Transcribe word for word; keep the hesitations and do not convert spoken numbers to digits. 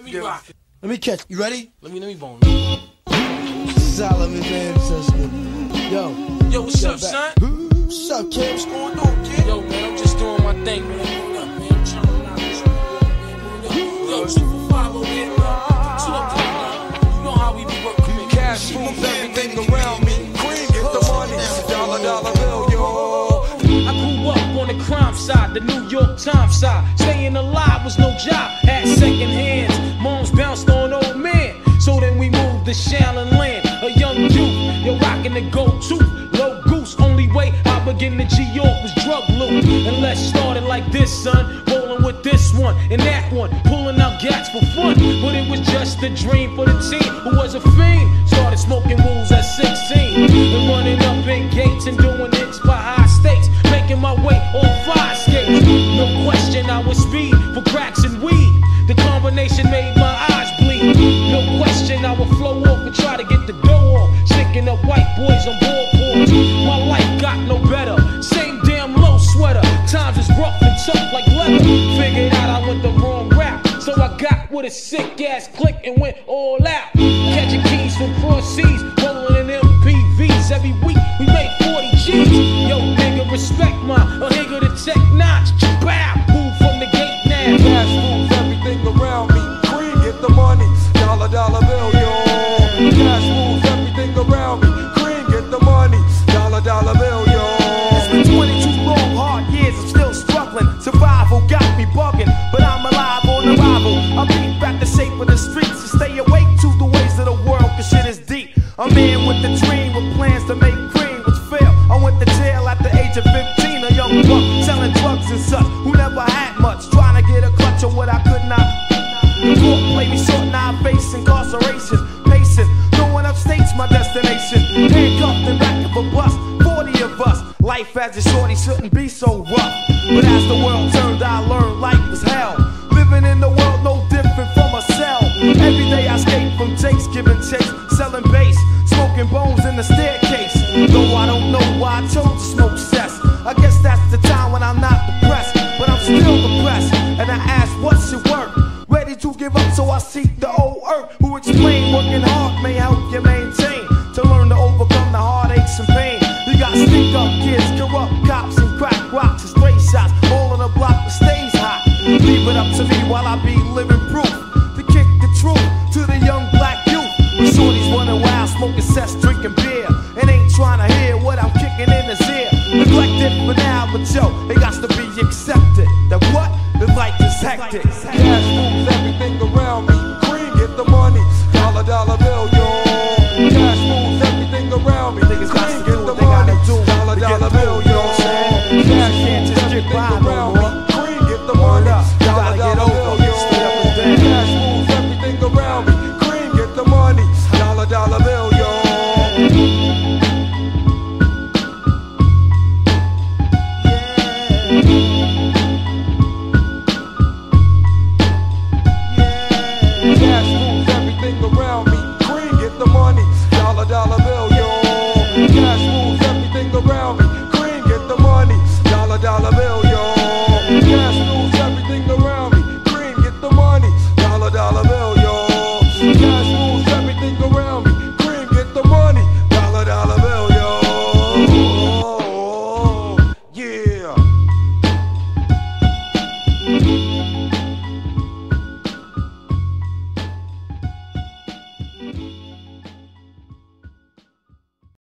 We rockin'. Let me catch. You ready? Let me, let me bone. Solomon, man, sister. Yo. Yo, what's Yo, up, back. son? What's up, kid? What's going on, kid? Yo, man, I'm just doing my thing, man. What up, man? I'm trying out this man. Yo, two for five over here, man. Two up there, man. You know how we be working, man. Cash moves everything around me. Queen, get the money. Dollar, dollar bill, yo. I grew up on the crime side, the New York Times side. Staying alive was no job, had second hands. Moms bounced on old men. So then we moved to Shaolin Land. A young youth, you're rocking the go-to. Low goose, only way I begin to G-York was drug loot. And let's start it like this, son. Rolling with this one and that one. Pulling out gats for fun. But it was just a dream for the team who was a fiend. Started smoking wools at sixteen. And running up in gates and doing hits by high stakes. Making my way on fire skates. No question I was speed for cracks and weed. The combination made my eyes bleed. No question I would flow off and try to get the dough off. Shaking up white boys on board ports. My life got no better. Same damn low sweater. Times is rough and tough like leather. Figured out I went the wrong route. So I got with a sick ass click and went all out. Catching keys from cross seas. Rolling in M P Vs. Every week we made forty G's. Yo, nigga, respect my a nigga to tech notch. Bow. Move from the gate now. Cash moves everything around me. Queen, get the money. Dollar, dollar bill, yo. Cash moves everything around me. Queen, get the money. Dollar, dollar bill, yo. It's been twenty-two long, hard years, I'm still struggling. Survival got me bugging, but I'm alive on arrival. I beat back the shape of the streets to stay awake to the ways of the world, cause shit is deep. A man with a dream with plans to make cream was fail. I went to jail at the age of fifteen, a young buck selling drugs and such, who never had much, trying to get a clutch on what I could not. The court played me short, now I face incarceration. Pacing, going upstate's my destination. Handcuffed in back of a bus, forty of us. Life as a shorty shouldn't be so rough. But as the world turned, I learned life was hell. Living in the world no different from a cell. Every day I escape from Jake's, giving chase, selling bass, smoking bones in the staircase. Though I don't know why I chose to smoke cess. I guess that's the time when I'm not depressed, but I'm still depressed. And I ask, what's your work? Ready to give up, so I seek the old earth who explain working hard may help you maintain. To learn to overcome the heartaches and pain. You got stick up kids, corrupt cops, and crack rocks and stray shots. All on the block that stays hot. Leave it up to me while I be living